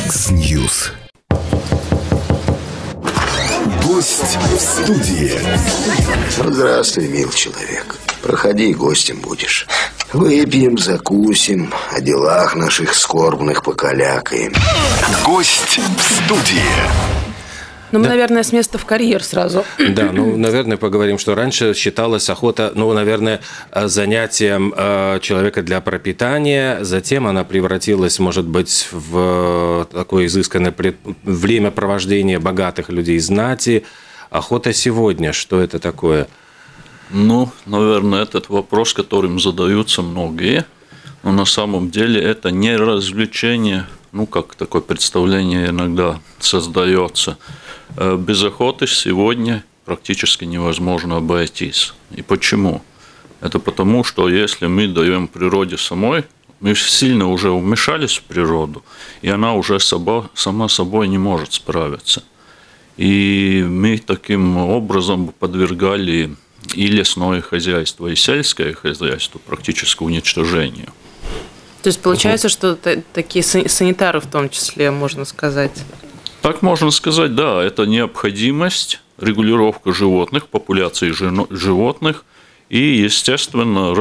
Яндекс.Ньюс. Гость в студии. Здравствуй, мил человек. Проходи, гостем будешь. Выпьем, закусим, о делах наших скорбных покалякаем. Гость в студии. Ну, мы, наверное, с места в карьер сразу. Да, наверное, поговорим, что раньше считалась охота, наверное, занятием человека для пропитания. Затем она превратилась, может быть, в такое изысканное времяпровождение богатых людей знати. Охота сегодня, что это такое? Наверное, этот вопрос, которым задаются многие. Но на самом деле это не развлечение, как такое представление иногда создается. Без охоты сегодня практически невозможно обойтись. И почему? Это потому, что если мы даем природе самой, мы сильно уже вмешались в природу, и она уже сама собой не может справиться. И мы таким образом подвергали и лесное хозяйство, и сельское хозяйство практически уничтожению. То есть получается, что такие санитары в том числе, можно сказать? Так можно сказать, да. Это необходимость, регулировка животных, популяции животных и, естественно,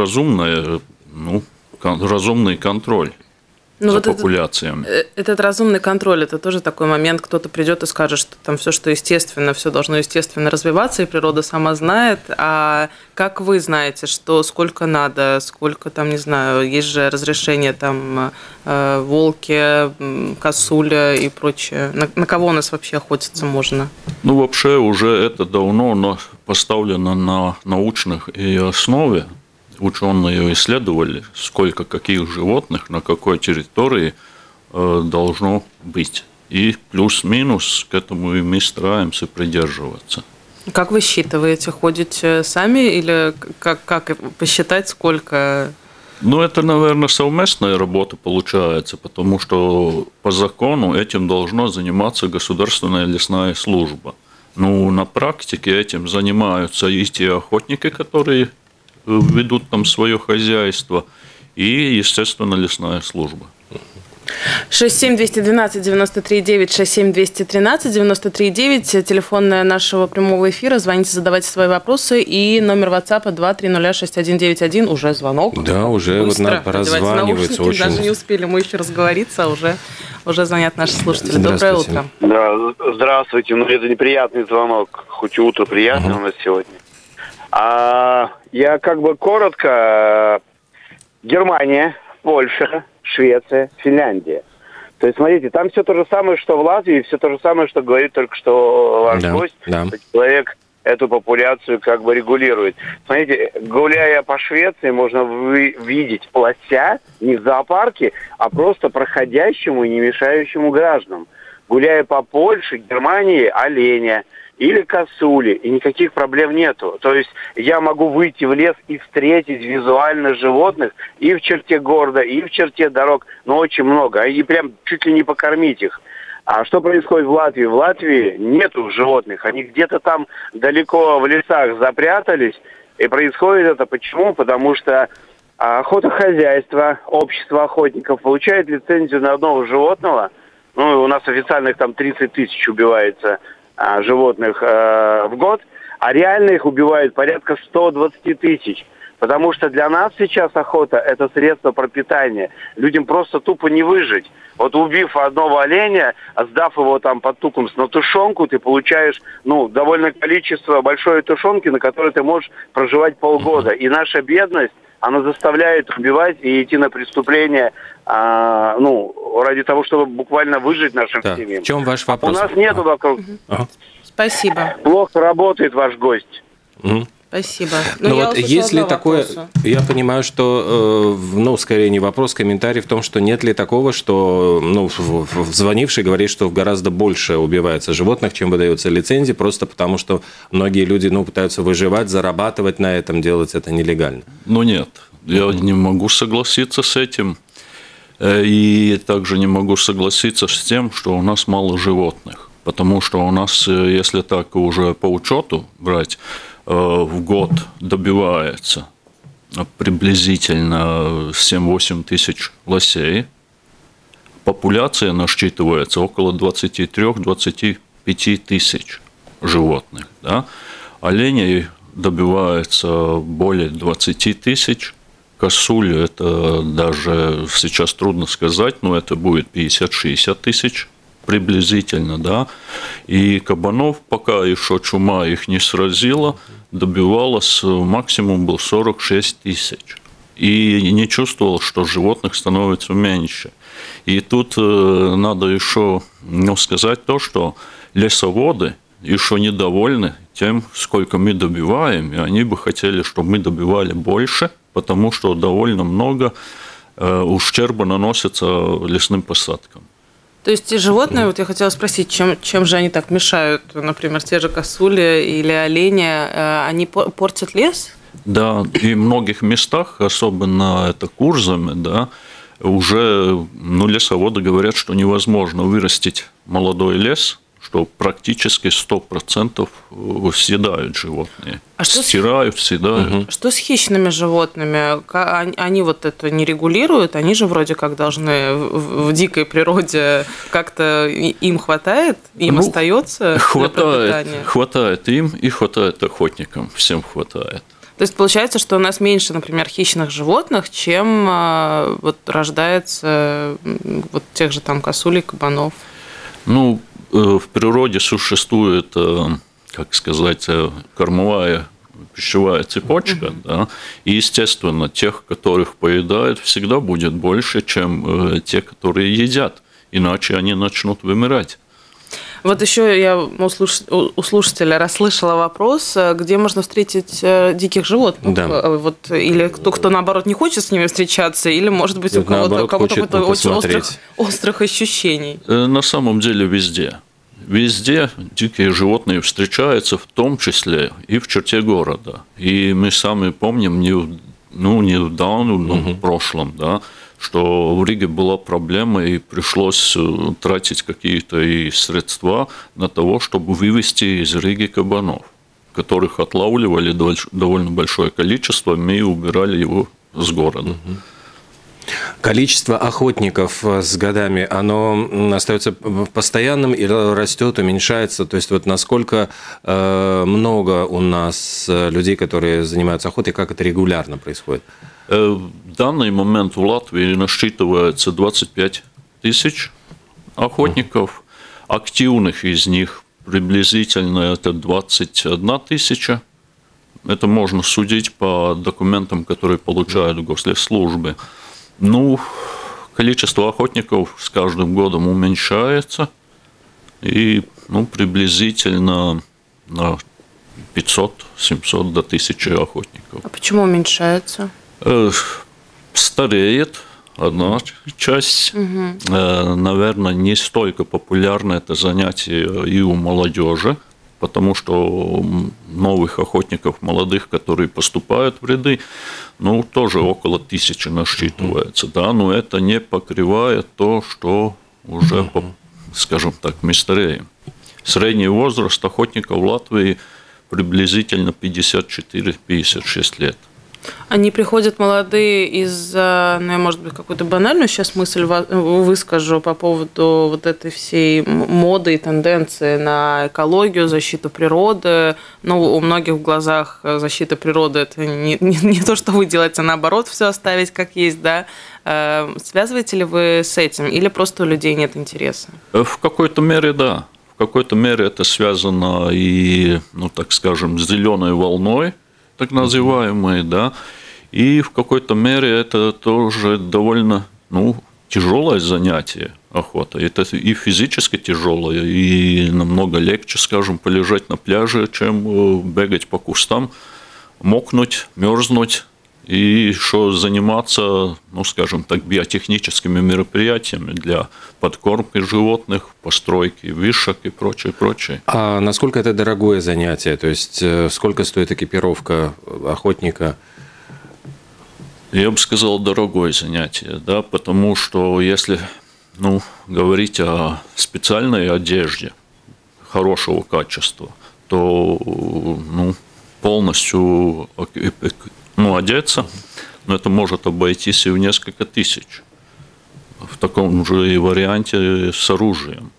разумный контроль за популяциями. Этот разумный контроль – это тоже такой момент, кто-то придет и скажет, что там все, что естественно, все должно естественно развиваться, и природа сама знает. А как вы знаете, что сколько надо, сколько там, не знаю, есть же разрешение там волки, косуля и прочее. На кого у нас вообще охотиться можно? Вообще уже это давно поставлено на научной основе. Ученые исследовали, сколько каких животных на какой территории должно быть. И плюс-минус к этому и мы стараемся придерживаться. Как вы считываете? Ходите сами или как посчитать, сколько? Это, наверное, совместная работа получается, потому что по закону этим должна заниматься Государственная лесная служба. На практике этим занимаются и те охотники, которые ведут там свое хозяйство, и, естественно, лесная служба. 67-212-93-9, 67-213-93-9, телефон нашего прямого эфира. Звоните, задавайте свои вопросы. И номер WhatsApp 2306191. Уже звонок. Да, уже быстро. Прозванивается очень. Даже не успели мы еще разговориться, а уже звонят наши слушатели. Доброе утро. Да, здравствуйте. Это неприятный звонок, хоть и утро приятное у нас сегодня. Я коротко. Германия, Польша, Швеция, Финляндия. То есть, смотрите, там все то же самое, что в Латвии, все то же самое, что говорит только что ваш гость. Да. Человек эту популяцию регулирует. Смотрите, гуляя по Швеции, можно видеть лося не в зоопарке, а просто проходящему и не мешающему гражданам. Гуляя по Польше, Германии, оленя или косули, и никаких проблем нету. То есть я могу выйти в лес и встретить визуально животных и в черте города, и в черте дорог, очень много, и прям чуть ли не покормить их. А что происходит в Латвии? В Латвии нету животных, они где-то там далеко в лесах запрятались, и происходит это почему? Потому что охотохозяйство, общество охотников получает лицензию на одного животного. У нас официальных там 30 тысяч убивается животных в год, а реально их убивают порядка 120 тысяч. Потому что для нас сейчас охота – это средство пропитания. Людям просто тупо не выжить. Убив одного оленя, сдав его там под туком на тушенку, ты получаешь, довольно большое тушенки, на которой ты можешь проживать полгода. И наша бедность, она заставляет убивать и идти на преступления, ради того, чтобы буквально выжить нашим семьям. В чем ваш вопрос? У нас нету вокруг. Спасибо. Плохо работает ваш гость. Спасибо. Если такое, я понимаю, что, скорее не вопрос, комментарий в том, что нет ли такого, что, звонивший говорит, что гораздо больше убивается животных, чем выдается лицензии, просто потому что многие люди, пытаются выживать, зарабатывать на этом, делать это нелегально. Нет, я не могу согласиться с этим. И также не могу согласиться с тем, что у нас мало животных. Потому что у нас, если так уже по учету брать, в год добивается приблизительно 7-8 тысяч лосей. популяция насчитывается около 23-25 тысяч животных. Да? Оленей добивается более 20 тысяч. Косуль – это даже сейчас трудно сказать, но это будет 50-60 тысяч приблизительно. Да? И кабанов, пока еще чума их не сразила, добивалось, максимум был 46 тысяч. И не чувствовал, что животных становится меньше. И тут надо еще сказать то, что лесоводы еще недовольны тем, сколько мы добиваем, и они бы хотели, чтобы мы добивали больше, потому что довольно много ущерба наносится лесным посадкам. То есть те животные, вот я хотела спросить, чем же они так мешают, например, те же косули или олени, они портят лес? Да, и в многих местах, особенно это Курзаме, да, уже лесоводы говорят, что невозможно вырастить молодой лес, что практически 100% съедают животные. Стирают, съедают. Что с хищными животными? Они вот это не регулируют? Они же вроде как должны в дикой природе как-то им хватает? Им остается для пропитания? Хватает им и хватает охотникам. Всем хватает. То есть получается, что у нас меньше, например, хищных животных, чем вот рождается вот тех же там косулей, кабанов? В природе существует, как сказать, кормовая пищевая цепочка, да, и, естественно, тех, которых поедают, всегда будет больше, чем те, которые едят, иначе они начнут вымирать. Вот еще я у слушателя расслышала вопрос, где можно встретить диких животных. Да. Вот, или кто наоборот не хочет с ними встречаться, или, может быть, у кого-то очень острых ощущений. На самом деле везде. Везде дикие животные встречаются, в том числе и в черте города. И мы сами помним, недавно, в прошлом, да, что в Риге была проблема, и пришлось тратить какие-то и средства на то, чтобы вывести из Риги кабанов, которых отлавливали довольно большое количество, мы убирали его с города. Количество охотников с годами, оно остается постоянным или растет, уменьшается? То есть вот насколько много у нас людей, которые занимаются охотой, как это регулярно происходит? В данный момент в Латвии насчитывается 25 тысяч охотников. Активных из них приблизительно это 21 тысяча. Это можно судить по документам, которые получают в гослесслужбе. Количество охотников с каждым годом уменьшается. И приблизительно на 500-700 до 1000 охотников. А почему уменьшается? Стареет одна часть. Наверное, не столько популярно это занятие и у молодежи, потому что новых охотников молодых, которые поступают в ряды, тоже около 1000 насчитывается. Да? Но это не покрывает то, что уже, скажем так, мы стареем. Средний возраст охотников в Латвии приблизительно 54-56 лет. Они приходят молодые из-за, я, может быть, какую-то банальную сейчас мысль выскажу по поводу вот этой всей моды и тенденции на экологию, защиту природы. У многих в глазах защита природы – это не то, что вы делаете, а наоборот, все оставить как есть, да? Связываете ли вы с этим или просто у людей нет интереса? В какой-то мере, да. В какой-то мере это связано и, так скажем, с зеленой волной, так называемые, да, и в какой-то мере это тоже довольно, тяжелое занятие охота. Это и физически тяжелое, и намного легче, скажем, полежать на пляже, чем бегать по кустам, мокнуть, мерзнуть и еще заниматься, скажем так, биотехническими мероприятиями для подкормки животных, постройки вышек и прочее. А насколько это дорогое занятие? То есть сколько стоит экипировка охотника? Я бы сказал, дорогое занятие, да, потому что если говорить о специальной одежде хорошего качества, то полностью одеться, но это может обойтись и в несколько тысяч. в таком же и варианте с оружием.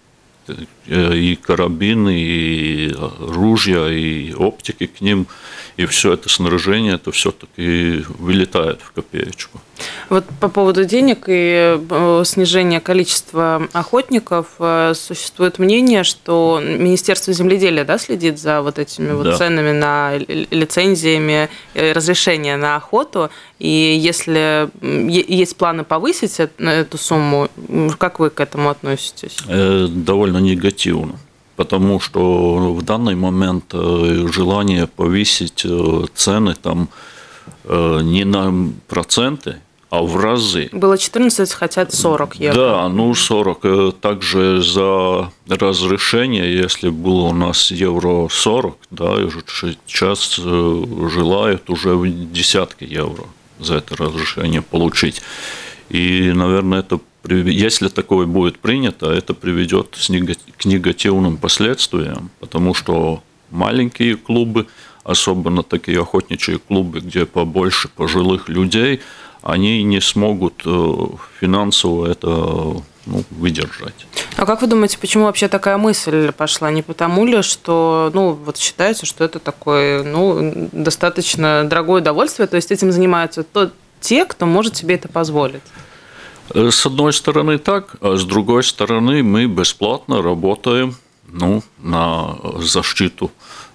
И карабины, и ружья, и оптики к ним, и все это снаряжение, это все-таки вылетает в копеечку. Вот по поводу денег и снижения количества охотников существует мнение, что Министерство земледелия, да, следит за вот этими вот ценами на лицензиями, разрешения на охоту, и если есть планы повысить эту сумму, как вы к этому относитесь? Довольно негативно. Потому что в данный момент желание повысить цены там не на проценты, а в разы. Было 14, хотят 40 евро. Да, 40. Также за разрешение, если было у нас евро 40, да, сейчас желают уже в десятки евро за это разрешение получить. И, наверное, это, если такое будет принято, это приведет к негативным последствиям, потому что маленькие клубы, особенно такие охотничьи клубы, где побольше пожилых людей, они не смогут финансово это выдержать. А как вы думаете, почему вообще такая мысль пошла? Не потому ли, что вот считается, что это такое достаточно дорогое удовольствие, то есть этим занимаются те, кто может себе это позволить? С одной стороны так, а с другой стороны мы бесплатно работаем на защиту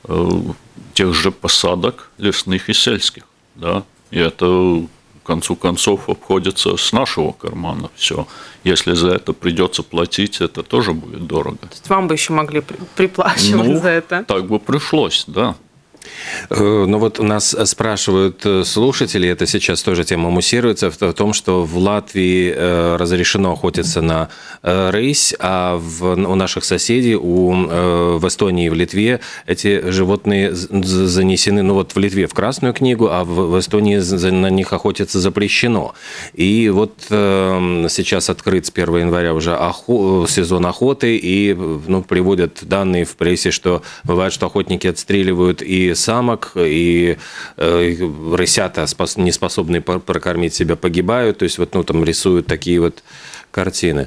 тех же посадок лесных и сельских. Да? И это в конце концов обходится с нашего кармана все. Если за это придется платить, это тоже будет дорого. То есть вам бы еще могли приплачивать за это? Так бы пришлось, да. Ну вот нас спрашивают слушатели, это сейчас тоже тема муссируется, в том, что в Латвии разрешено охотиться на рысь, а у наших соседей, в Эстонии и в Литве эти животные занесены, в Литве в Красную книгу, а в Эстонии на них охотиться запрещено. И вот сейчас открыт с 1 января уже сезон охоты, и приводят данные в прессе, что бывает, что охотники отстреливают и самок, и рысята, не способные прокормить себя, погибают. То есть там рисуют такие вот картины.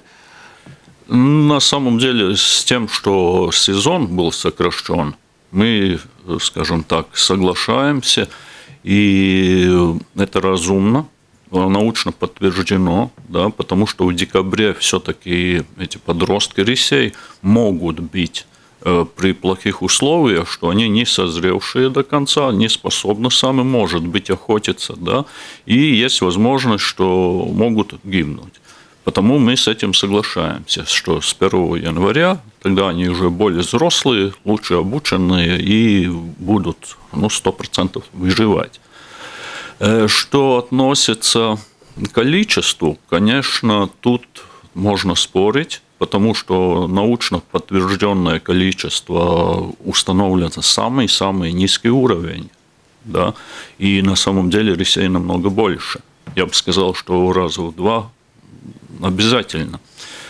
На самом деле, с тем, что сезон был сокращен, мы, скажем так, соглашаемся, и это разумно, научно подтверждено, да, потому что в декабре все-таки эти подростки рысей могут быть при плохих условиях, что они не созревшие до конца, не способны сами, может быть, охотиться, да, и есть возможность, что могут гибнуть. Потому мы с этим соглашаемся, что с 1 января тогда они уже более взрослые, лучше обученные и будут 100% выживать. Что относится к количеству, конечно, тут можно спорить, потому что научно подтвержденное количество установлено самый-самый низкий уровень. Да? И на самом деле рысей намного больше. Я бы сказал, что раза в 2 обязательно.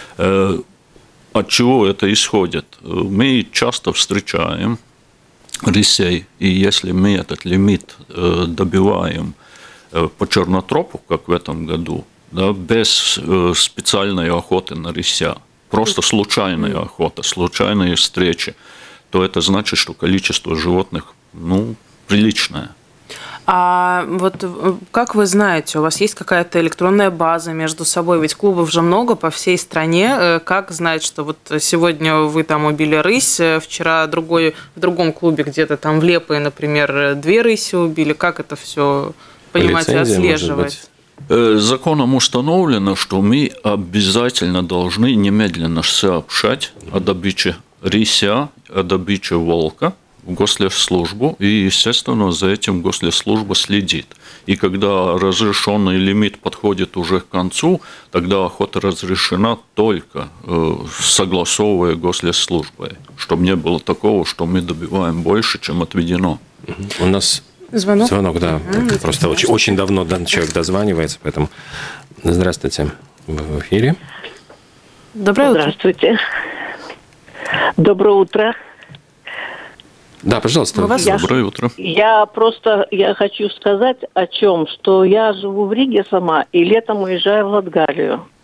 От чего это исходит? Мы часто встречаем рысей, и если мы этот лимит добиваем по чернотропу, как в этом году, да, без специальной охоты на рыся, просто случайная охота, случайные встречи, то это значит, что количество животных приличное. А вот как вы знаете, у вас есть какая-то электронная база между собой? Ведь клубов же много по всей стране. Как знать, что вот сегодня вы там убили рысь, вчера в другом клубе где-то там в Лепое, например, 2 рыси убили? Как это все понимать и отслеживать? Законом установлено, что мы обязательно должны немедленно сообщать о добыче рыся, о добыче волка в Гослесслужбу, и, естественно, за этим Гослесслужба следит. И когда разрешенный лимит подходит уже к концу, тогда охота разрешена только согласовывая Гослесслужбой, чтобы не было такого, что мы добиваем больше, чем отведено. У нас звонок, да. Просто очень давно человек дозванивается, поэтому здравствуйте. Вы в эфире. Доброе утро. Здравствуйте. Доброе утро. Да, пожалуйста. Доброе утро. Я хочу сказать о чем, что я живу в Риге сама и летом уезжаю в Латгалию.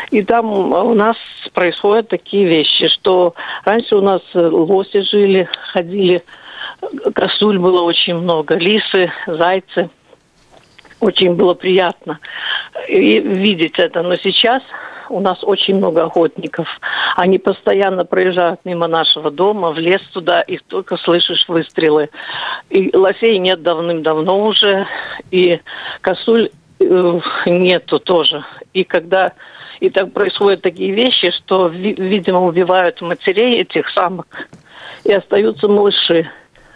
И там у нас происходят такие вещи, что раньше у нас лоси жили, ходили, косуль было очень много, лисы, зайцы. Очень было приятно видеть это. Но сейчас у нас очень много охотников. Они постоянно проезжают мимо нашего дома, в лес туда, и только слышишь выстрелы. И лосей нет давным-давно уже, и косуль нету тоже. И когда... И так происходят такие вещи, что, видимо, убивают матерей этих самок, и остаются малыши.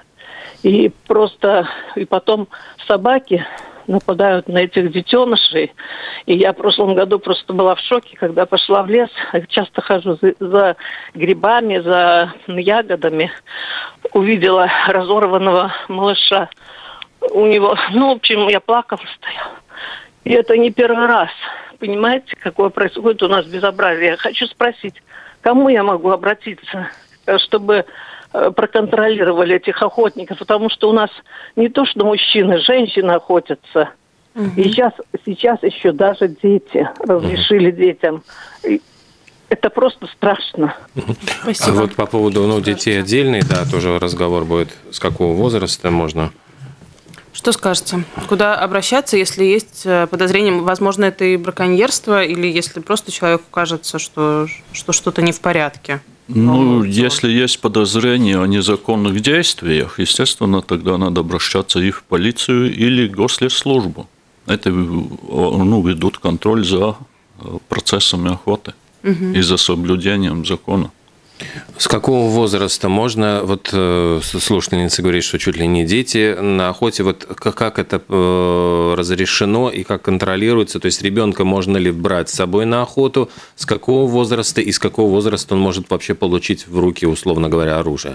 И просто... И потом собаки нападают на этих детенышей. И я в прошлом году просто была в шоке, когда пошла в лес. Часто хожу за грибами, за ягодами. Увидела разорванного малыша. У него, в общем, я плакала, стояла. И это не первый раз. Понимаете, какое происходит у нас безобразие? Я хочу спросить, кому я могу обратиться, чтобы проконтролировали этих охотников, потому что у нас не то, что мужчины, женщины охотятся. И сейчас еще даже дети разрешили детям. И это просто страшно. Спасибо. А вот по поводу детей отдельный, да, тоже разговор будет. С какого возраста можно? Что скажете? Куда обращаться, если есть подозрение? Возможно, это и браконьерство, или если просто человеку кажется, что что-то не в порядке? Если есть подозрение о незаконных действиях, естественно, тогда надо обращаться и в полицию, или госледслужбу. Это ведут контроль за процессами охоты и за соблюдением закона. С какого возраста можно, вот слушательница говорит, что чуть ли не дети на охоте, вот как это разрешено и как контролируется, то есть ребенка можно ли брать с собой на охоту, с какого возраста и с какого возраста он может вообще получить в руки, условно говоря, оружие?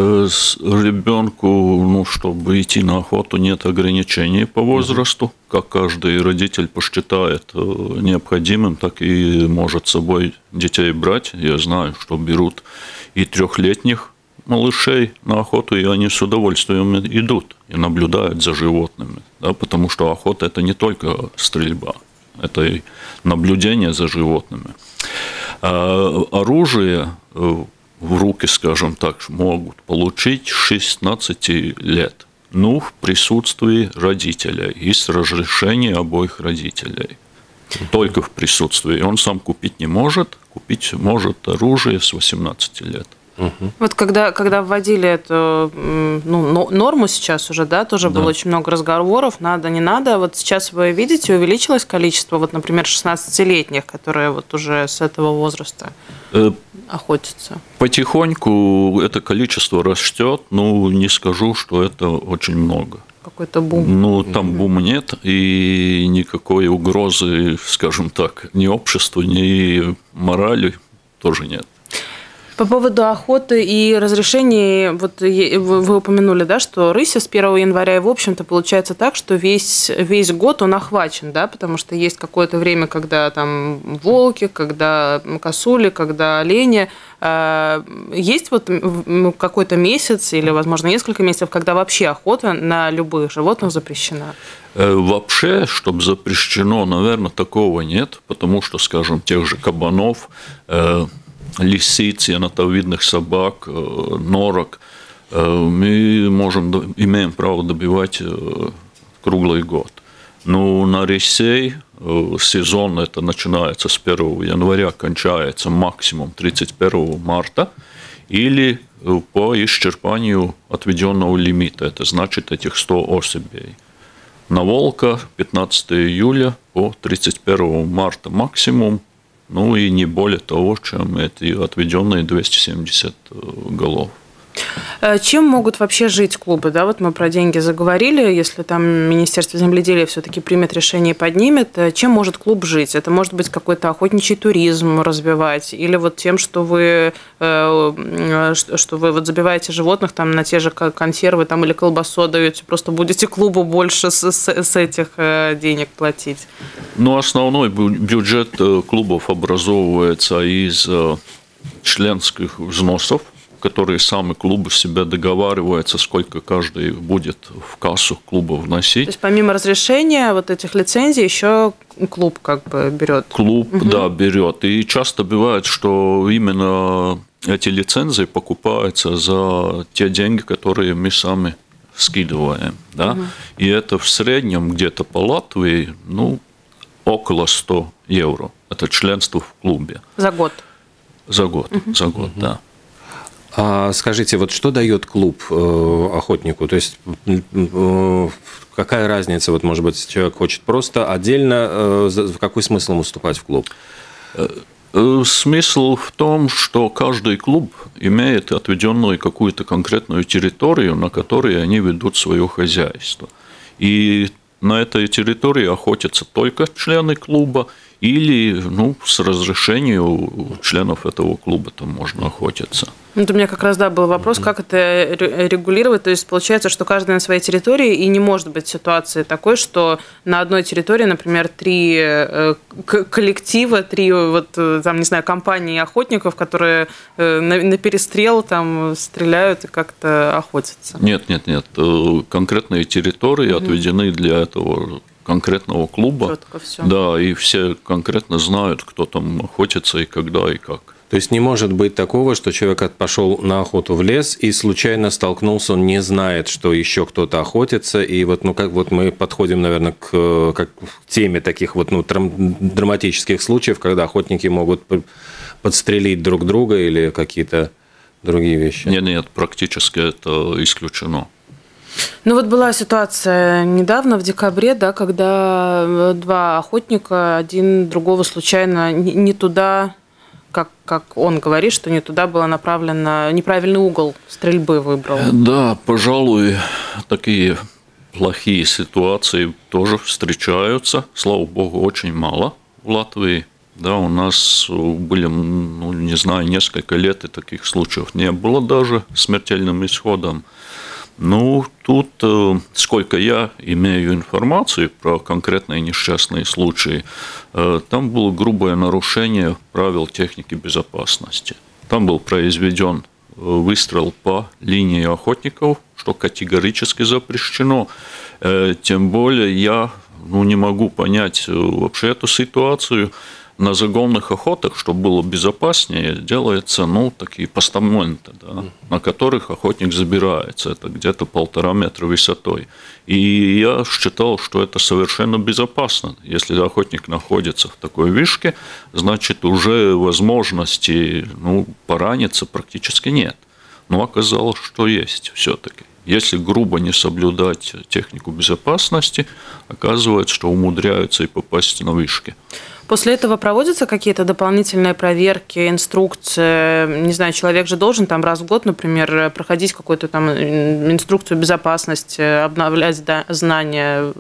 Ребенку, чтобы идти на охоту, нет ограничений по возрасту, как каждый родитель посчитает необходимым, так и может с собой детей брать. Я знаю, что берут и 3-летних малышей на охоту, и они с удовольствием идут и наблюдают за животными, да, потому что охота – это не только стрельба, это и наблюдение за животными. Оружие в руки, скажем так, могут получить с 16 лет. В присутствии родителя и с разрешения обоих родителей. Только в присутствии. Он сам купить не может, купить может оружие с 18 лет. Вот когда вводили эту норму сейчас уже, да, тоже было очень много разговоров, надо, не надо. Вот сейчас вы видите, увеличилось количество, вот, например, 16-летних, которые вот уже с этого возраста охотятся? Потихоньку это количество растет, не скажу, что это очень много. Какой-то бум. Там бума нет, и никакой угрозы, скажем так, ни обществу, ни морали тоже нет. По поводу охоты и разрешений, вот вы упомянули, да, что рыси с 1 января, и, в общем-то, получается так, что весь год он охвачен, да, потому что есть какое-то время, когда там волки, когда косули, когда олени. Есть вот какой-то месяц или, возможно, несколько месяцев, когда вообще охота на любых животных запрещена? Вообще, чтобы запрещено, наверное, такого нет, потому что, скажем, тех же кабанов, лисиц, енотовидных собак, норок мы имеем право добивать круглый год. На рысей сезон это начинается с 1 января, кончается максимум 31 марта или по исчерпанию отведенного лимита, это значит этих 100 особей. На волка 15 июля по 31 марта максимум, и не более того, чем эти отведенные 270 голов. Чем могут вообще жить клубы? Да, вот мы про деньги заговорили. Если там Министерство земледелия все-таки примет решение и поднимет, чем может клуб жить? Это может быть какой-то охотничий туризм развивать, или вот тем, что вы вот забиваете животных там на те же консервы там, или колбасу даете, просто будете клубу больше с этих денег платить? Основной бюджет клубов образовывается из членских взносов, которые сами клубы себя договариваются, сколько каждый будет в кассу клуба вносить. То есть помимо разрешения вот этих лицензий еще клуб как бы берет? Клуб, да, берет. И часто бывает, что именно эти лицензии покупаются за те деньги, которые мы сами скидываем. Да? И это в среднем где-то по Латвии около 100 евро. Это членство в клубе. За год? За год, да. А скажите, вот что дает клуб охотнику? То есть какая разница? Вот, может быть, человек хочет просто отдельно, в какой смысл ему вступать в клуб? Смысл в том, что каждый клуб имеет отведенную какую-то конкретную территорию, на которой они ведут свое хозяйство. И на этой территории охотятся только члены клуба, или с разрешения у членов этого клуба там можно охотиться. У меня как раз, был вопрос, как это регулировать. То есть получается, что каждый на своей территории, и не может быть ситуации такой, что на одной территории, например, 3 коллектива, 3 компании охотников, которые на перестрел там стреляют и как-то охотятся. Нет. Конкретные территории отведены для этого конкретного клуба. Четко все. Да, и все конкретно знают, кто там охотится и когда и как. То есть не может быть такого, что человек пошел на охоту в лес и случайно столкнулся, он не знает, что еще кто-то охотится, и мы подходим, наверное, к теме таких драматических случаев, когда охотники могут подстрелить друг друга или какие-то другие вещи. Нет, практически это исключено. Была ситуация недавно, в декабре, когда 2 охотника, один другого случайно не туда, как он говорит, что не туда было направлено, неправильный угол стрельбы выбрал. Да, пожалуй, такие плохие ситуации тоже встречаются. Слава богу, очень мало в Латвии. Да, у нас были, несколько лет, и таких случаев не было даже смертельным исходом. Тут, сколько я имею информации про конкретные несчастные случаи, там было грубое нарушение правил техники безопасности. Там был произведен выстрел по линии охотников, что категорически запрещено. Тем более я не могу понять вообще эту ситуацию. На загонных охотах, чтобы было безопаснее, делаются такие постаменты, на которых охотник забирается. Это где-то 1,5 метра высотой. И я считал, что это совершенно безопасно. Если охотник находится в такой вышке, значит, уже возможности пораниться практически нет. Но оказалось, что есть все-таки. Если грубо не соблюдать технику безопасности, оказывается, что умудряются и попасть на вышки. После этого проводятся какие-то дополнительные проверки, инструкции? Не знаю, человек же должен раз в год, например, проходить какую-то инструкцию безопасности, обновлять знания?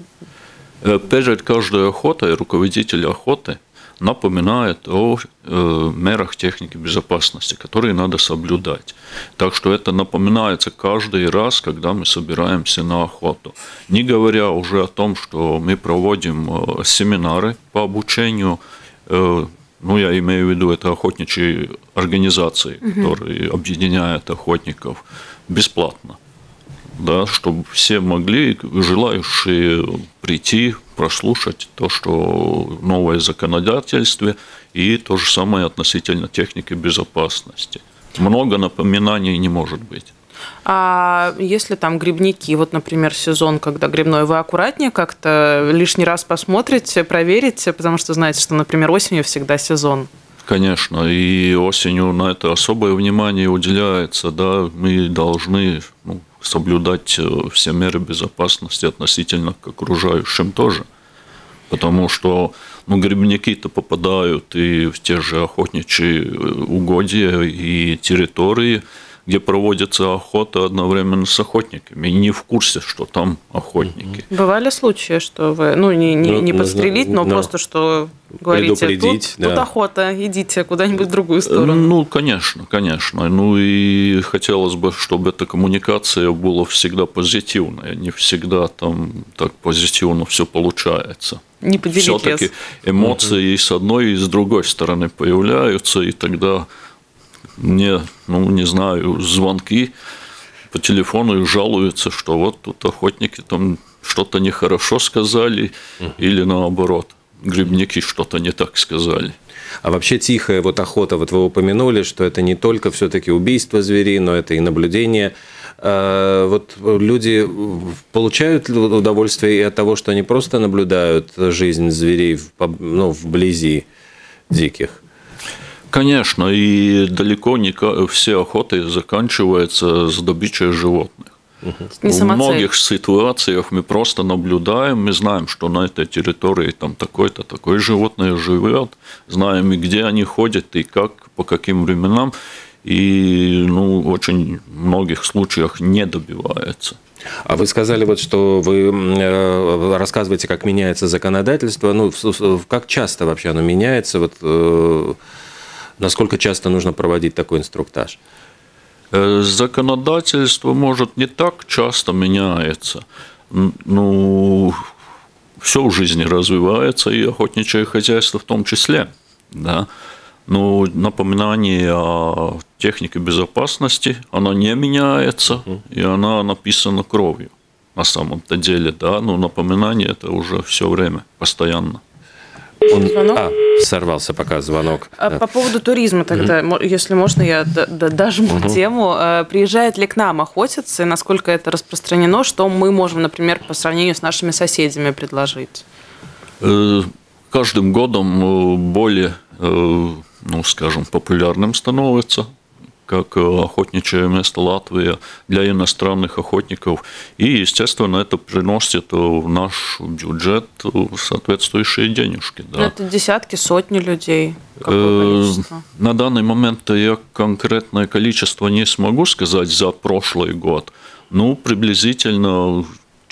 Перед каждой охотой руководитель охоты напоминает о мерах техники безопасности, которые надо соблюдать. Так что это напоминается каждый раз, когда мы собираемся на охоту. Не говоря уже о том, что мы проводим семинары по обучению, я имею в виду, это охотничьи организации, которые объединяют охотников бесплатно. Да, чтобы все могли, желающие, прийти, прослушать то, что новое законодательство, и то же самое относительно техники безопасности. Много напоминаний не может быть. А если грибники, например, сезон, когда грибной, вы аккуратнее как-то лишний раз посмотрите, проверите, потому что знаете, что, например, осенью всегда сезон? Конечно, и осенью на это особое внимание уделяется, да, мы должны соблюдать все меры безопасности относительно к окружающим тоже, потому что грибники-то попадают и в те же охотничьи угодья и территории, где проводится охота одновременно с охотниками, и не в курсе, что там охотники. Бывали случаи, что вы, не подстрелить, но просто что говорите, тут охота, идите куда-нибудь в другую сторону. Конечно. И хотелось бы, чтобы эта коммуникация была всегда позитивная, не всегда там так позитивно все получается. Не поделить все-таки эмоции и с одной, и с другой стороны появляются, и тогда мне, не знаю, звонки по телефону и жалуются, что вот тут охотники там что-то нехорошо сказали, или наоборот, грибники что-то не так сказали. А вообще тихая вот охота, вот вы упомянули, что это не только все-таки убийство зверей, но это и наблюдение. Вот люди получают удовольствие и от того, что они просто наблюдают жизнь зверей вблизи диких? Конечно, и далеко не все охоты заканчиваются с добычей животных. В многих ситуациях мы просто наблюдаем, мы знаем, что на этой территории там такое-то, такое животное живет, знаем, и где они ходят, и как, по каким временам, и в очень многих случаях не добивается. А вы сказали, вот, что вы рассказываете, как меняется законодательство. Как часто вообще оно меняется? Вот, насколько часто нужно проводить такой инструктаж? Законодательство, может, не так часто меняется. Все в жизни развивается, и охотничье хозяйство в том числе. Да? Но напоминание о технике безопасности, оно не меняется, и она написана кровью на самом-то деле. Да? Но напоминание это уже все время, постоянно. Сорвался пока звонок. По поводу туризма тогда, если можно, я дожму тему. Приезжает ли к нам охотиться, и насколько это распространено, что мы можем, например, по сравнению с нашими соседями предложить? Каждым годом более, скажем, популярным становится как охотничье место Латвия для иностранных охотников. И, естественно, это приносит в наш бюджет соответствующие денежки. Да. Это десятки, сотни людей. Какое количество? На данный момент я конкретное количество не смогу сказать за прошлый год. Приблизительно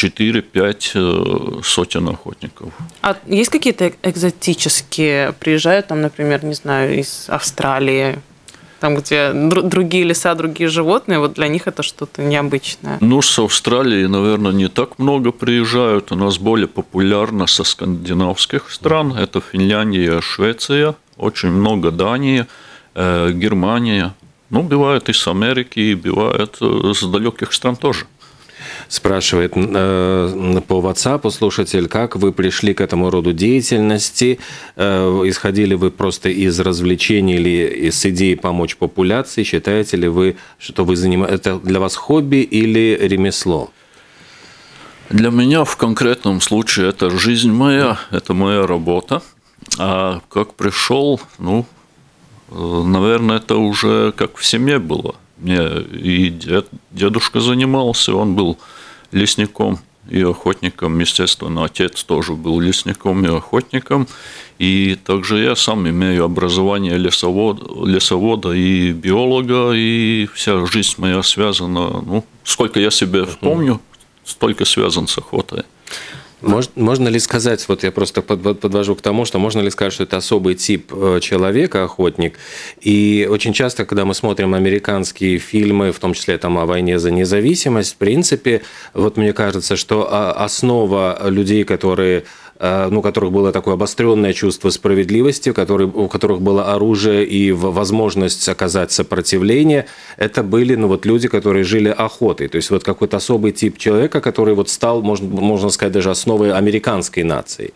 4-5 сотен охотников. А есть какие-то экзотические, приезжают там, например, не знаю, из Австралии, там, где другие леса, другие животные, вот для них это что-то необычное? С Австралии, наверное, не так много приезжают. У нас более популярно со скандинавских стран. Это Финляндия, Швеция, очень много Дания, Германия. Бывает и с Америки, и бывает с далеких стран тоже. Спрашивает по WhatsApp слушатель, как вы пришли к этому роду деятельности? Исходили вы просто из развлечений или из идеи помочь популяции? Считаете ли вы, что это для вас хобби или ремесло? Для меня в конкретном случае это жизнь моя, это моя работа. А как пришел, наверное, это уже как в семье было. Мне и дедушка занимался, он был лесником и охотником. Естественно, отец тоже был лесником и охотником. И также я сам имею образование лесовода и биолога, и вся жизнь моя связана, сколько я себе помню, столько связан с охотой. Можно ли сказать, вот я просто подвожу к тому, что можно ли сказать, что это особый тип человека, охотник, и очень часто, когда мы смотрим американские фильмы, в том числе там о войне за независимость, в принципе, вот мне кажется, что основа людей, у которых было такое обостренное чувство справедливости, у которых было оружие и возможность оказать сопротивление, это были люди, которые жили охотой. То есть вот какой-то особый тип человека, который вот стал, можно сказать, даже основой американской нации.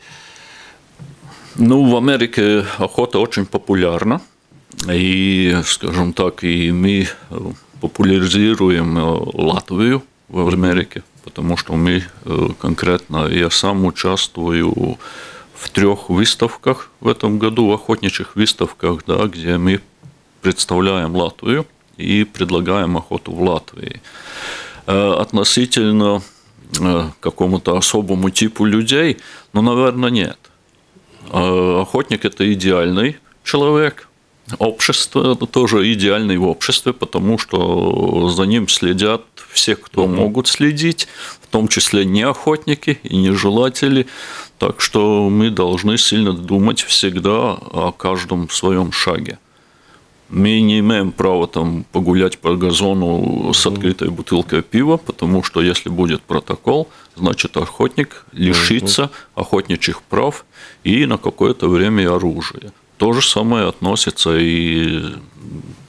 В Америке охота очень популярна. И, скажем так, и мы популяризируем Латвию в Америке. Потому что мы конкретно, я сам участвую в 3 выставках в этом году, в охотничьих выставках, да, где мы представляем Латвию и предлагаем охоту в Латвии. Относительно какому-то особому типу людей, наверное, нет. Охотник – это идеальный человек. Общество – это тоже идеальное в обществе, потому что за ним следят все, кто могут следить, в том числе не охотники и не желатели. Так что мы должны сильно думать всегда о каждом своем шаге. Мы не имеем права погулять по газону с открытой бутылкой пива, потому что если будет протокол, значит охотник лишится охотничьих прав и на какое-то время оружия. То же самое относится и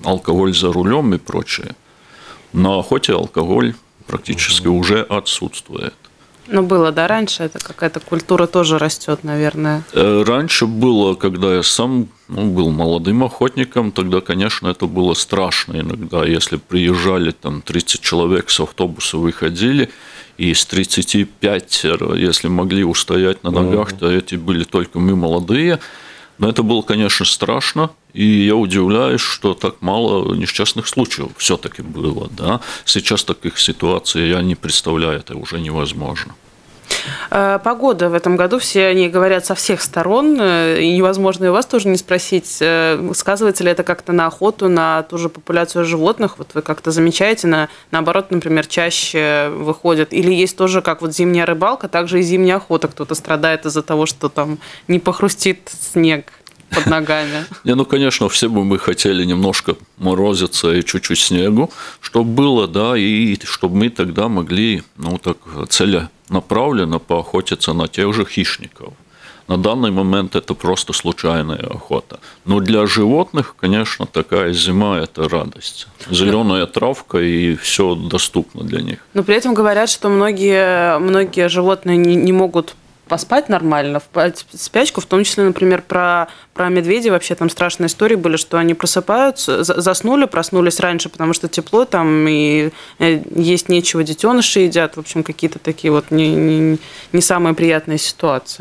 алкоголь за рулем и прочее. На охоте алкоголь практически уже отсутствует. Ну, было, да, раньше? Это какая-то культура тоже растет, наверное. Раньше было, когда я сам был молодым охотником, тогда, конечно, это было страшно иногда. Если приезжали там 30 человек с автобуса, выходили, и из 35, если могли устоять на ногах, то эти были только мы молодые. Но это было, конечно, страшно, и я удивляюсь, что так мало несчастных случаев все-таки было. Да? Сейчас таких ситуаций я не представляю, это уже невозможно. Погода в этом году, все они говорят со всех сторон, и невозможно и у вас тоже не спросить, сказывается ли это как-то на охоту, на ту же популяцию животных, вот вы как-то замечаете, наоборот, например, чаще выходят, или есть тоже, как вот зимняя рыбалка, также и зимняя охота, кто-то страдает из-за того, что там не похрустит снег под ногами. Ну, конечно, все бы мы хотели немножко морозиться и чуть-чуть снегу, чтобы было, да, и чтобы мы тогда могли, так целенаправленно поохотиться на тех же хищников. На данный момент это просто случайная охота. Но для животных, конечно, такая зима – это радость. Зеленая травка, и все доступно для них. Но при этом говорят, что многие животные не могут поспать нормально, впасть в спячку, в том числе, например, про медведей вообще там страшные истории были, что они просыпаются, заснули, проснулись раньше, потому что тепло там, и есть нечего, детеныши едят, в общем, какие-то такие вот не самые приятные ситуации.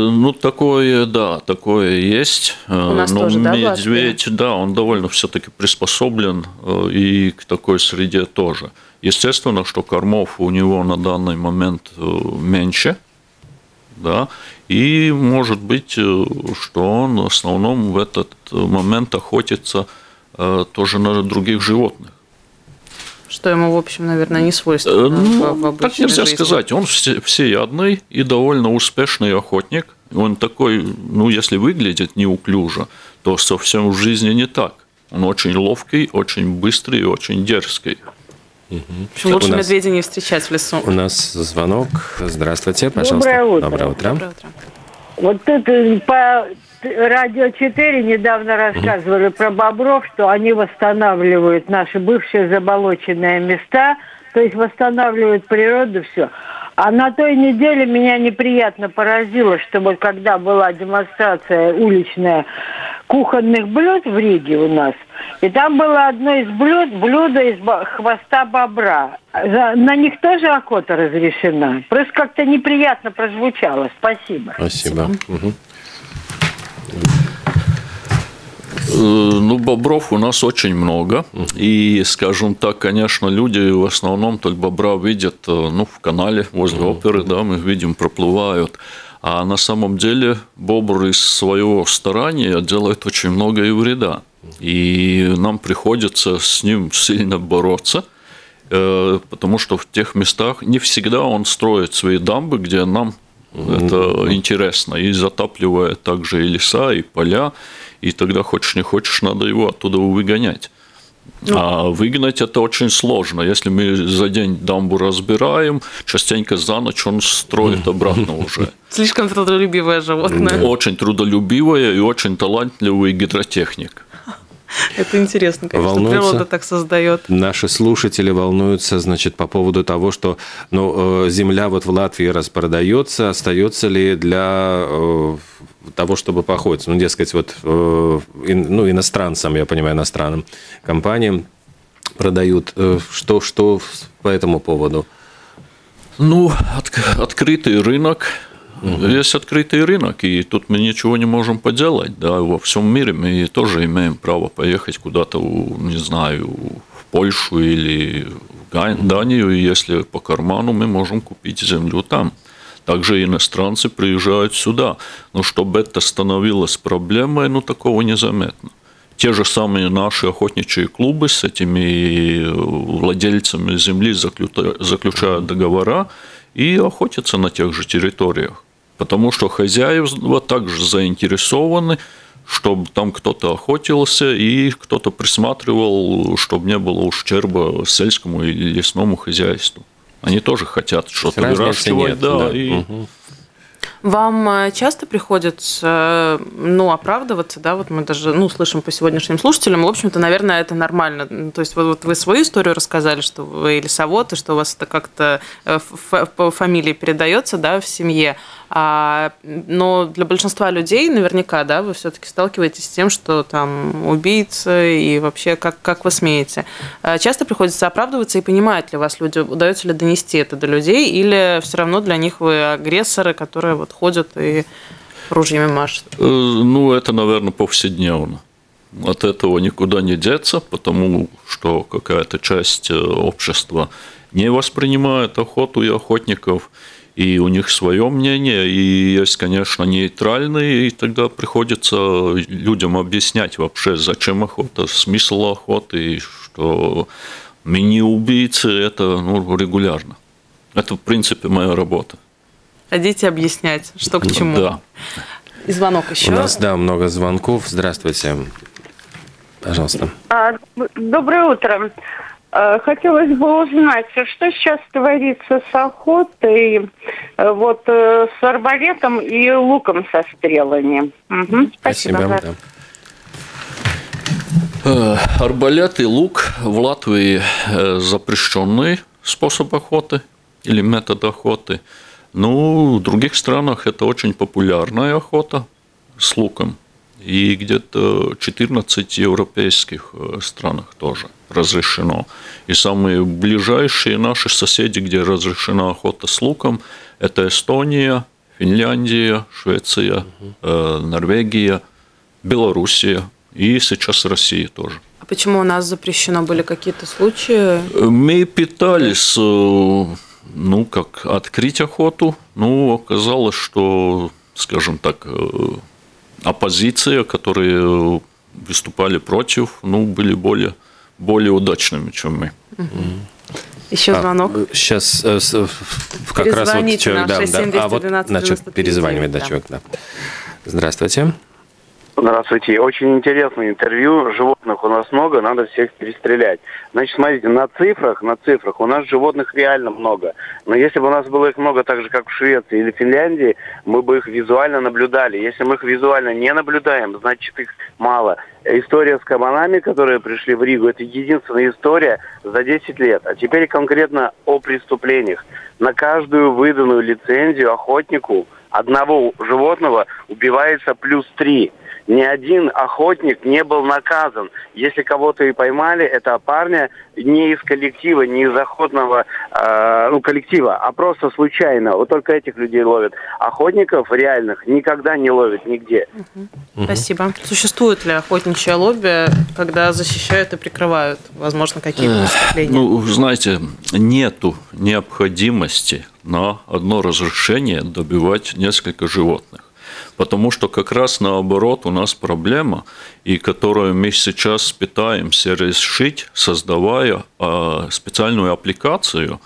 Такое есть. У нас тоже, да, медведь, да, он довольно все-таки приспособлен и к такой среде тоже. Естественно, что кормов у него на данный момент меньше, да, и может быть, что он в основном в этот момент охотится тоже на других животных. Что ему, в общем, наверное, не свойственно в обычной так нельзя жизни. сказать. Он всеядный и довольно успешный охотник. Он такой, если выглядит неуклюже, то совсем в жизни не так. Он очень ловкий, очень быстрый и очень дерзкий. В общем, лучше медведя не встречать в лесу. У нас звонок. Здравствуйте, пожалуйста. Доброе утро. Доброе утро. Вот тут по Радио 4 недавно рассказывали про бобров, что они восстанавливают наши бывшие заболоченные места, то есть восстанавливают природу, все. А на той неделе меня неприятно поразило, что вот когда была демонстрация уличная кухонных блюд в Риге у нас, и там было одно из блюдо из хвоста бобра. На них тоже охота разрешена. Просто как-то неприятно прозвучало. Спасибо. Спасибо. Бобров у нас очень много. И, скажем так, конечно, люди в основном только бобра видят в канале возле оперы, да, мы видим, проплывают. А на самом деле бобр из своего старания делает очень много и вреда. И нам приходится с ним сильно бороться, потому что в тех местах не всегда он строит свои дамбы, где нам это интересно, и затапливает также и леса, и поля, и тогда хочешь не хочешь, надо его оттуда выгонять. А выгнать это очень сложно. Если мы за день дамбу разбираем, частенько за ночь он строит обратно уже. Слишком трудолюбивое животное. Очень трудолюбивое и очень талантливый гидротехник. Это интересно, конечно, природа так создает. Наши слушатели волнуются, по поводу того, что земля вот в Латвии распродается, остается ли для того, чтобы поохотиться? Дескать, иностранцам, я понимаю, иностранным компаниям продают. Что по этому поводу? Открытый рынок. Есть открытый рынок, и тут мы ничего не можем поделать. Да, во всем мире мы тоже имеем право поехать куда-то, не знаю, в Польшу или в Данию, и если по карману, мы можем купить землю там. Также иностранцы приезжают сюда. Но чтобы это становилось проблемой, такого незаметно. Те же самые наши охотничьи клубы с этими владельцами земли заключают договора и охотятся на тех же территориях. Потому что хозяева также заинтересованы, чтобы там кто-то охотился и кто-то присматривал, чтобы не было ущерба сельскому или лесному хозяйству. Они тоже хотят что-то выращивать. Вам часто приходится, оправдываться, да, вот мы даже, слышим по сегодняшним слушателям, в общем-то, наверное, это нормально. То есть вот вы свою историю рассказали, что вы лесовод, и что у вас это как-то по фамилии передается, да, в семье. Но для большинства людей наверняка, да, вы все-таки сталкиваетесь с тем, что там убийцы и вообще как вы смеете. Часто приходится оправдываться, и понимают ли вас люди, удается ли донести это до людей, или все равно для них вы агрессоры, которые вот ходят и ружьями машут? Это, наверное, повседневно. От этого никуда не деться, потому что какая-то часть общества не воспринимает охоту и охотников, и у них свое мнение, и есть, конечно, нейтральные, и тогда приходится людям объяснять вообще, зачем охота, смысл охоты, и что мини-убийцы – это регулярно. Это, в принципе, моя работа. Ходите объяснять, что к чему. Да. И звонок еще. У нас, много звонков. Здравствуйте. Пожалуйста. Доброе утро. Хотелось бы узнать, что сейчас творится с охотой, с арбалетом и луком со стрелами. Угу. Спасибо. Да. Арбалет и лук в Латвии запрещенный способ охоты или метод охоты. В других странах это очень популярная охота с луком. И где-то 14 европейских странах тоже разрешено. И самые ближайшие наши соседи, где разрешена охота с луком, это Эстония, Финляндия, Швеция, Норвегия, Белоруссия и сейчас Россия тоже. А почему у нас запрещено? Были какие-то случаи? Мы пытались, открыть охоту, оказалось, что, скажем так, оппозиция, которые выступали против, были более удачными, чем мы. Еще звонок. Сейчас как раз вот человек, перезванивает человек. Да. Здравствуйте. Здравствуйте. Очень интересное интервью. Животных у нас много, надо всех перестрелять. Значит, смотрите, на цифрах у нас животных реально много. Но если бы у нас было их много так же, как в Швеции или Финляндии, мы бы их визуально наблюдали. Если мы их визуально не наблюдаем, значит их мало. История с кабанами, которые пришли в Ригу, это единственная история за 10 лет. А теперь конкретно о преступлениях. На каждую выданную лицензию охотнику одного животного убивается +3. Ни один охотник не был наказан. Если кого-то и поймали, это парня не из коллектива, не из охотного коллектива, а просто случайно. Вот только этих людей ловят. Охотников реальных никогда не ловят нигде. Спасибо. Существует ли охотничье лобби, когда защищают и прикрывают, возможно, какие-то преступления? Знаете, нету необходимости на одно разрешение добивать несколько животных. Потому что как раз наоборот у нас проблема, и которую мы сейчас пытаемся решить, создавая специальную аппликацию,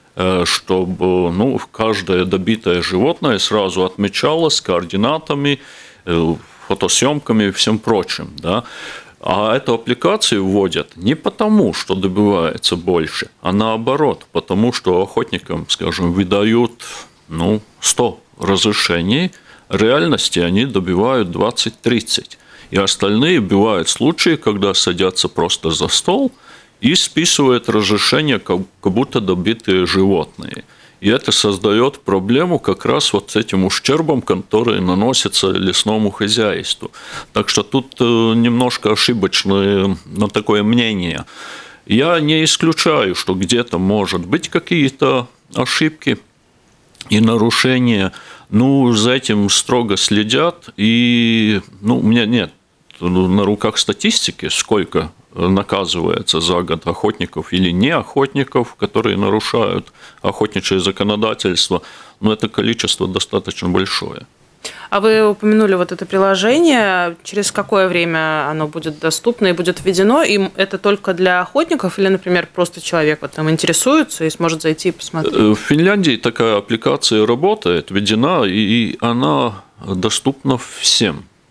чтобы каждое добитое животное сразу отмечалось координатами, фотосъемками и всем прочим. Да? А эту аппликацию вводят не потому, что добивается больше, а наоборот, потому что охотникам, скажем, выдают 100 разрешений, в реальности они добивают 20-30. И остальные бывают случаи, когда садятся просто за стол и списывают разрешение, как будто добитые животные. И это создает проблему как раз вот с этим ущербом, который наносится лесному хозяйству. Так что тут немножко ошибочное такое мнение. Я не исключаю, что где-то может быть какие-то ошибки и нарушения. За этим строго следят, и у меня нет на руках статистики, сколько наказывается за год охотников или не охотников, которые нарушают охотничье законодательство, но это количество достаточно большое. А вы упомянули вот это приложение. Через какое время оно будет доступно и будет введено? И это только для охотников или, например, просто человек там интересуется и сможет зайти и посмотреть? В Финляндии такая аппликация работает, введена, и она доступна всем.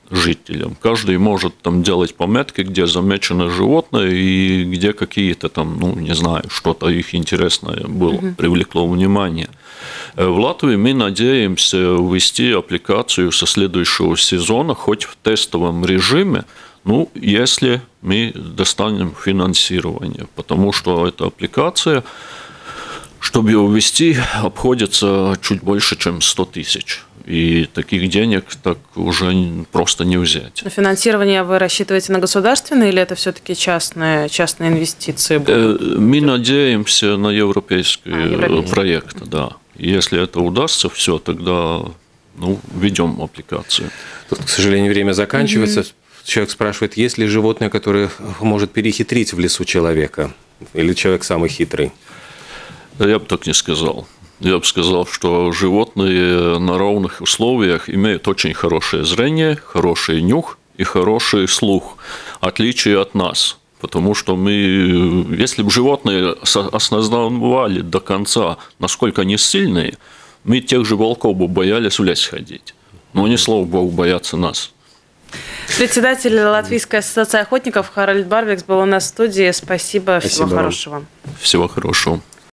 жителям. Каждый может там делать пометки, где замечено животное и где какие-то там, ну, не знаю, что-то их интересное было, привлекло внимание. В Латвии мы надеемся ввести аппликацию со следующего сезона, хоть в тестовом режиме, ну, если мы достанем финансирование, потому что эта аппликация, чтобы ее ввести, обходится чуть больше, чем 100 тысяч. И таких денег так уже просто не взять. Но финансирование вы рассчитываете на государственное или это все-таки частные инвестиции будут? Мы надеемся на европейский проект, да. Если это удастся, все, тогда введем аппликацию. Тут, к сожалению, время заканчивается. Человек спрашивает, есть ли животное, которое может перехитрить в лесу человека? Или человек самый хитрый? Я бы так не сказал. Я бы сказал, что животные на равных условиях имеют очень хорошее зрение, хороший нюх и хороший слух, в отличие от нас. Потому что мы, если бы животные осознавали до конца, насколько они сильные, мы тех же волков бы боялись в лес ходить. Но они, слава богу, боятся нас. Председатель Латвийской ассоциации охотников Харальд Барвикс был у нас в студии. Спасибо. Всего хорошего. Всего хорошего.